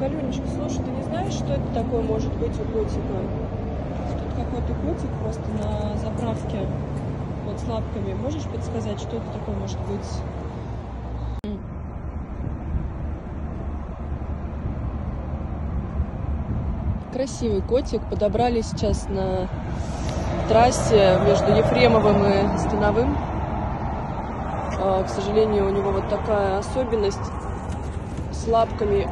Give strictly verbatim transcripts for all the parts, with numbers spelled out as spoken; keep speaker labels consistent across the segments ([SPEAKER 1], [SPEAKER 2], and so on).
[SPEAKER 1] Галюнечка, слушай, ты не знаешь, что это такое может быть у котика? Тут какой-то котик просто на заправке вот с лапками. Можешь подсказать, что это такое может быть? Красивый котик. Подобрали сейчас на трассе между Ефремовым и Становым. К сожалению, у него вот такая особенность с лапками.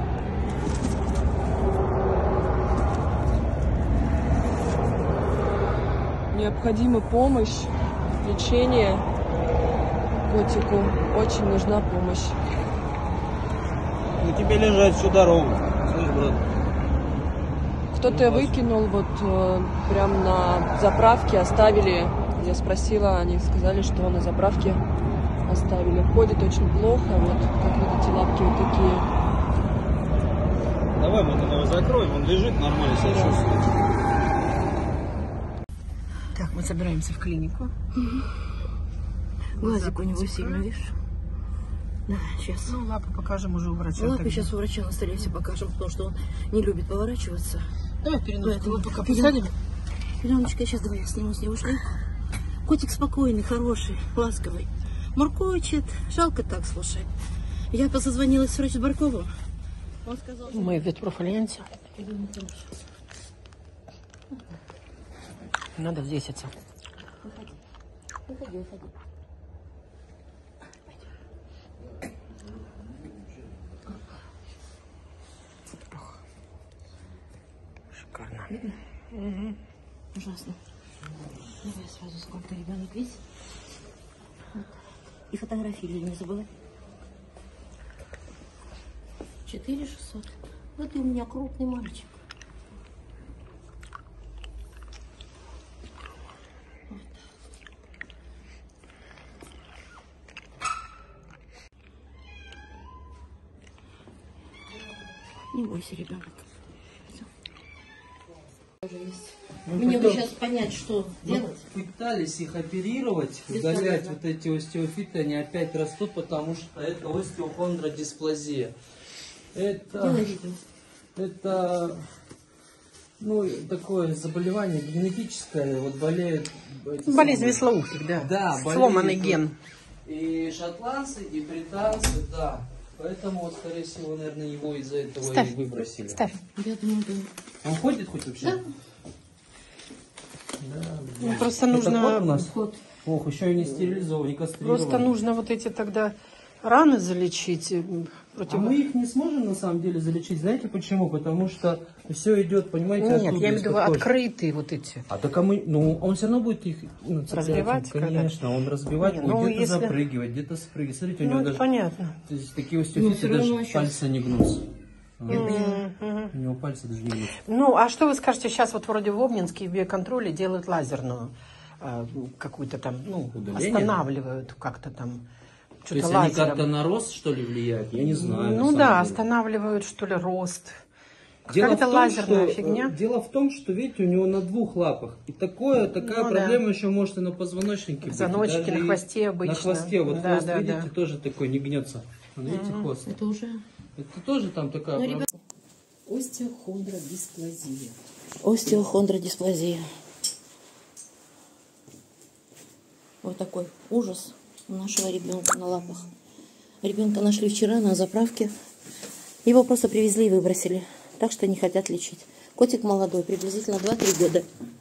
[SPEAKER 1] Необходима помощь, лечение котику. Очень нужна помощь.
[SPEAKER 2] На тебе лежать всю дорогу. Слышь, брат?
[SPEAKER 1] Кто-то выкинул вот э, прям на заправке, оставили. Я спросила, они сказали, что на заправке оставили. Ходит очень плохо, вот как вот эти лапки вот такие.
[SPEAKER 2] Давай мы его закроем, он лежит нормально, себя чувствует.
[SPEAKER 3] Так, мы собираемся в клинику.
[SPEAKER 4] Угу. Глазик у него сильно, видишь? Да, сейчас.
[SPEAKER 3] Ну, лапу покажем уже у врача.
[SPEAKER 4] Лапы
[SPEAKER 3] тогда.
[SPEAKER 4] сейчас у врача на столе все покажем, потому что он не любит поворачиваться.
[SPEAKER 3] Давай переноску
[SPEAKER 4] Поэтому...
[SPEAKER 3] пока посадим.
[SPEAKER 4] Пеленочка, сейчас давай я сниму с него шлейку. Котик спокойный, хороший, ласковый. Моркочет. Жалко так, слушай. Я позвонила с врачом Барковым. Он сказал, что...
[SPEAKER 3] Мы в ветпрофальянсе. Надо здесь это.
[SPEAKER 4] Выходи. Выходи, выходи.
[SPEAKER 3] Шикарно.
[SPEAKER 4] Угу. Ужасно. Давай сразу, сколько ребенок весит. Вот. И фотографии не забывай. четыре шестьсот. Вот ты у меня крупный мальчик. Вот. Не бойся, ребенок. Мне бы сейчас понять, что делать.
[SPEAKER 2] Пытались их оперировать, удалять вот эти остеофиты, они опять растут, потому что это остеохондродисплазия. Это, это ну, такое заболевание генетическое, вот болеют...
[SPEAKER 3] Болезнь веслоухих, да.
[SPEAKER 2] Да,
[SPEAKER 3] сломанный ген.
[SPEAKER 2] И шотландцы, и британцы, да. Поэтому, вот, скорее всего, наверное, его из-за этого
[SPEAKER 3] Ставь.
[SPEAKER 2] и выбросили.
[SPEAKER 3] Ставь.
[SPEAKER 4] Я думаю, да.
[SPEAKER 2] Он ходит хоть вообще?
[SPEAKER 4] Да.
[SPEAKER 2] Да,
[SPEAKER 3] Ну, просто
[SPEAKER 2] это
[SPEAKER 3] нужно...
[SPEAKER 2] кот у нас?
[SPEAKER 4] Кот.
[SPEAKER 2] Ох, еще и не стерилизован, не кастрирован.
[SPEAKER 3] Просто нужно вот эти тогда раны залечить. Против...
[SPEAKER 2] А мы их не сможем на самом деле залечить. Знаете почему? Потому что все идет, понимаете,
[SPEAKER 3] Нет,
[SPEAKER 2] оттуда,
[SPEAKER 3] я имею в виду
[SPEAKER 2] из-под кожи.
[SPEAKER 3] открытые вот эти.
[SPEAKER 2] А так а мы, ну, он все равно будет их ну,
[SPEAKER 3] Разбивать,
[SPEAKER 2] конечно, когда? Он разбивать,
[SPEAKER 3] Не,
[SPEAKER 2] будет,
[SPEAKER 3] ну,
[SPEAKER 2] где-то
[SPEAKER 3] если...
[SPEAKER 2] запрыгивать, где-то спрыгивать. Смотрите, у
[SPEAKER 3] Ну,
[SPEAKER 2] него
[SPEAKER 3] это
[SPEAKER 2] даже
[SPEAKER 3] понятно.
[SPEAKER 2] то есть, такие остеофиты,
[SPEAKER 4] Ну,
[SPEAKER 2] даже
[SPEAKER 4] равно
[SPEAKER 2] пальцы не гнутся.
[SPEAKER 3] Mm-hmm.
[SPEAKER 2] У него пальцы даже не гнутся.
[SPEAKER 3] Ну, а что вы скажете, сейчас вот вроде в Обнинске в биоконтроле делают лазерную э, какую-то там, ну,
[SPEAKER 2] Удаление?
[SPEAKER 3] Останавливают как-то там.
[SPEAKER 2] То есть они как-то на рост, что ли, влияют? Я не знаю.
[SPEAKER 3] Ну да, деле. Останавливают, что ли, рост.
[SPEAKER 2] Какая-то
[SPEAKER 3] лазерная
[SPEAKER 2] что,
[SPEAKER 3] фигня.
[SPEAKER 2] Дело в том, что, видите, у него на двух лапах. И такое, такая
[SPEAKER 3] ну,
[SPEAKER 2] проблема
[SPEAKER 3] да.
[SPEAKER 2] еще может и на позвоночнике быть.
[SPEAKER 3] Позвоночнике, на хвосте обычно.
[SPEAKER 2] На хвосте. Вот
[SPEAKER 3] да,
[SPEAKER 2] хвост,
[SPEAKER 3] да,
[SPEAKER 2] видите,
[SPEAKER 3] да.
[SPEAKER 2] тоже такой не гнется. Вот, видите,
[SPEAKER 3] Угу.
[SPEAKER 2] хвост.
[SPEAKER 4] Это уже...
[SPEAKER 2] Это тоже там такая проблема.
[SPEAKER 4] ребят...
[SPEAKER 3] Остеохондродисплазия.
[SPEAKER 4] Остеохондродисплазия. Вот такой ужас у нашего ребенка на лапах. Ребенка нашли вчера на заправке. Его просто привезли и выбросили. Так что не хотят лечить. Котик молодой, приблизительно два-три года.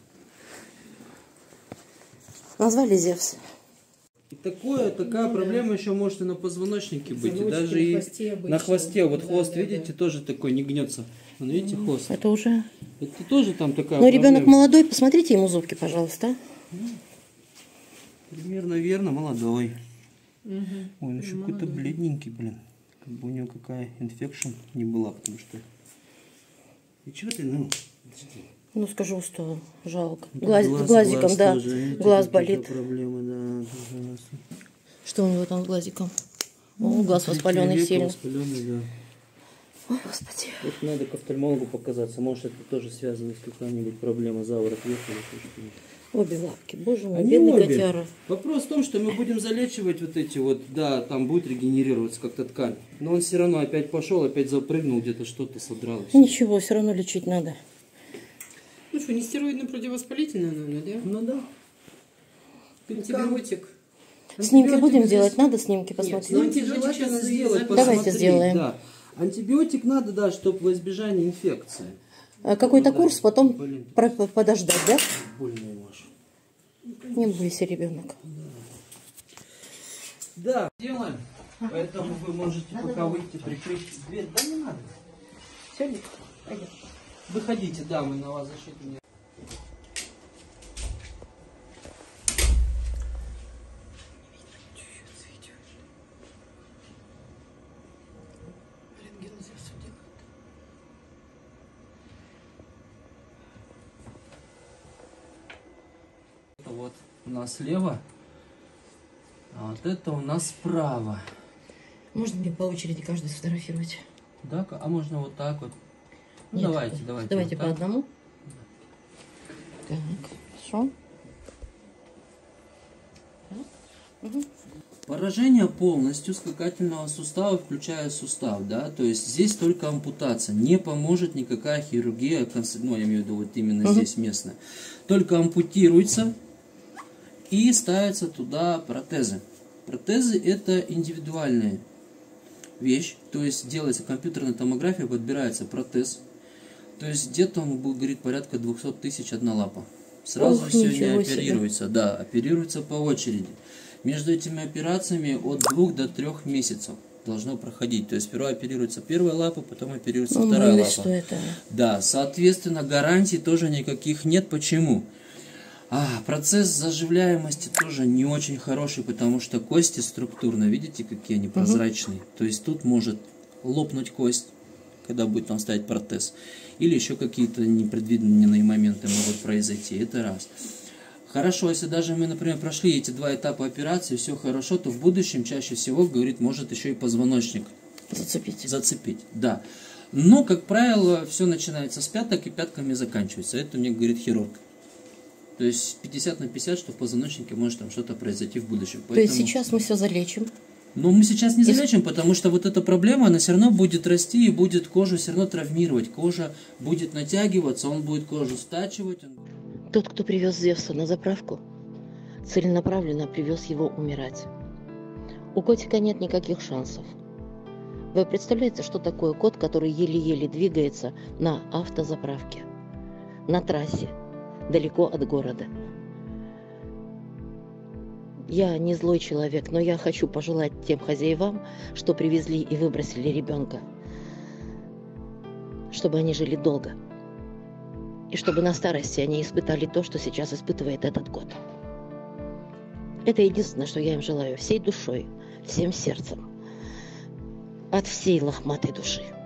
[SPEAKER 4] Назвали Зевс.
[SPEAKER 2] И такое, такая ну, проблема да. еще может и на позвоночнике быть. И даже
[SPEAKER 3] на
[SPEAKER 2] и
[SPEAKER 3] хвосте,
[SPEAKER 2] на хвосте. Вот
[SPEAKER 3] да,
[SPEAKER 2] хвост,
[SPEAKER 3] да,
[SPEAKER 2] видите,
[SPEAKER 3] да.
[SPEAKER 2] тоже такой не гнется. Вон, видите,
[SPEAKER 4] угу.
[SPEAKER 2] хвост?
[SPEAKER 4] Это уже...
[SPEAKER 2] Это тоже там такая
[SPEAKER 4] Но
[SPEAKER 2] проблема.
[SPEAKER 4] ребенок молодой, посмотрите ему зубки, пожалуйста.
[SPEAKER 2] Ну, примерно верно, молодой.
[SPEAKER 3] Угу.
[SPEAKER 2] Ой, он еще какой-то бледненький, блин. Как бы у него какая инфекция не была, потому что... И чего ты, ну...
[SPEAKER 4] Ну, скажу, что жалко.
[SPEAKER 2] Ну,
[SPEAKER 4] Глаз,
[SPEAKER 2] глаз,
[SPEAKER 4] глазиком,
[SPEAKER 2] глаз
[SPEAKER 4] да.
[SPEAKER 2] тоже,
[SPEAKER 4] глаз болит.
[SPEAKER 2] Проблемы, да, тоже.
[SPEAKER 4] Что у него там с глазиком? О, глаз воспаленный сильно.
[SPEAKER 2] Воспаленный, да.
[SPEAKER 4] Ой, господи.
[SPEAKER 2] Вот надо к офтальмологу показаться. Может, это тоже связано с какой-нибудь проблемой заворот вверх или что-то.
[SPEAKER 4] Обе лапки. Боже мой,
[SPEAKER 2] Они
[SPEAKER 4] бедный
[SPEAKER 2] обе.
[SPEAKER 4] котяра.
[SPEAKER 2] Вопрос в том, что мы будем залечивать вот эти вот, да, там будет регенерироваться как-то ткань. Но он все равно опять пошел, опять запрыгнул, где-то что-то содралось.
[SPEAKER 4] Ничего, все равно лечить надо.
[SPEAKER 3] Ну что, не стероидно противовоспалительное, наверное, да?
[SPEAKER 2] Ну да.
[SPEAKER 3] Антибиотик.
[SPEAKER 4] Снимки будем
[SPEAKER 2] здесь-
[SPEAKER 4] делать? Надо снимки посмотреть?
[SPEAKER 2] Снимки
[SPEAKER 3] Антибиотик
[SPEAKER 2] желательно
[SPEAKER 3] сейчас
[SPEAKER 2] сделать,
[SPEAKER 3] и
[SPEAKER 4] Давайте
[SPEAKER 2] посмотреть,
[SPEAKER 4] сделаем.
[SPEAKER 2] Да. Антибиотик надо, да, чтобы во избежание инфекции.
[SPEAKER 4] А какой-то
[SPEAKER 2] Да.
[SPEAKER 4] курс, потом
[SPEAKER 2] Блин.
[SPEAKER 4] про- подождать, да?
[SPEAKER 2] Больно, Маша.
[SPEAKER 4] Не бойся, ребенок.
[SPEAKER 2] Да, делаем. Поэтому вы можете пока выйти, прикрыть дверь. Да не надо.
[SPEAKER 4] Все, пойдем.
[SPEAKER 2] Выходите, да, мы на вас защиту не... Это вот у нас слева, а вот это у нас справа.
[SPEAKER 4] Можно мне по очереди каждый сфотографировать?
[SPEAKER 2] Да, а можно вот так вот. Ну,
[SPEAKER 4] Нет,
[SPEAKER 2] давайте,
[SPEAKER 4] так.
[SPEAKER 2] давайте.
[SPEAKER 4] Давайте
[SPEAKER 2] вот
[SPEAKER 4] по
[SPEAKER 2] так.
[SPEAKER 4] одному. Так, хорошо.
[SPEAKER 2] Поражение полностью скакательного сустава, включая сустав, да, то есть здесь только ампутация, не поможет никакая хирургия, конс- ну, я имею в виду вот именно
[SPEAKER 4] Мгм.
[SPEAKER 2] здесь местная, только ампутируется и ставятся туда протезы. Протезы это индивидуальная вещь, то есть делается компьютерная томография, подбирается протез, то есть где-то он будет, говорит, порядка двести тысяч одна лапа. Сразу
[SPEAKER 4] Ох,
[SPEAKER 2] все не
[SPEAKER 4] ничего себе.
[SPEAKER 2] оперируется, да, оперируется по очереди. Между этими операциями от двух до трех месяцев должно проходить. То есть сперва оперируется первая лапа, потом оперируется
[SPEAKER 4] Ну,
[SPEAKER 2] вторая
[SPEAKER 4] мало ли
[SPEAKER 2] лапа.
[SPEAKER 4] что это.
[SPEAKER 2] Да, соответственно, гарантий тоже никаких нет. Почему? А, процесс заживляемости тоже не очень хороший, потому что кости структурно, видите, какие они прозрачные. То есть тут может лопнуть кость, когда будет там ставить протез. Или еще какие-то непредвиденные моменты могут произойти. Это раз. Хорошо, если даже мы, например, прошли эти два этапа операции, все хорошо, то в будущем чаще всего, говорит, может еще и позвоночник
[SPEAKER 4] Зацепить.
[SPEAKER 2] зацепить. Да. Но, как правило, все начинается с пяток и пятками заканчивается. Это мне говорит хирург. То есть пятьдесят на пятьдесят, что в позвоночнике может там что-то произойти в будущем.
[SPEAKER 4] То есть сейчас мы все залечим.
[SPEAKER 2] Но мы сейчас не
[SPEAKER 4] Если-
[SPEAKER 2] залечим, потому что вот эта проблема, она все равно будет расти и будет кожу все равно травмировать. Кожа будет натягиваться, он будет кожу стачивать. он-
[SPEAKER 4] Тот, кто привез Зевса на заправку, целенаправленно привез его умирать. У котика нет никаких шансов. Вы представляете, что такое кот, который еле-еле двигается на автозаправке, на трассе, далеко от города? Я не злой человек, но я хочу пожелать тем хозяевам, что привезли и выбросили ребенка, чтобы они жили долго. И чтобы на старости они испытали то, что сейчас испытывает этот кот. Это единственное, что я им желаю всей душой, всем сердцем, от всей лохматой души.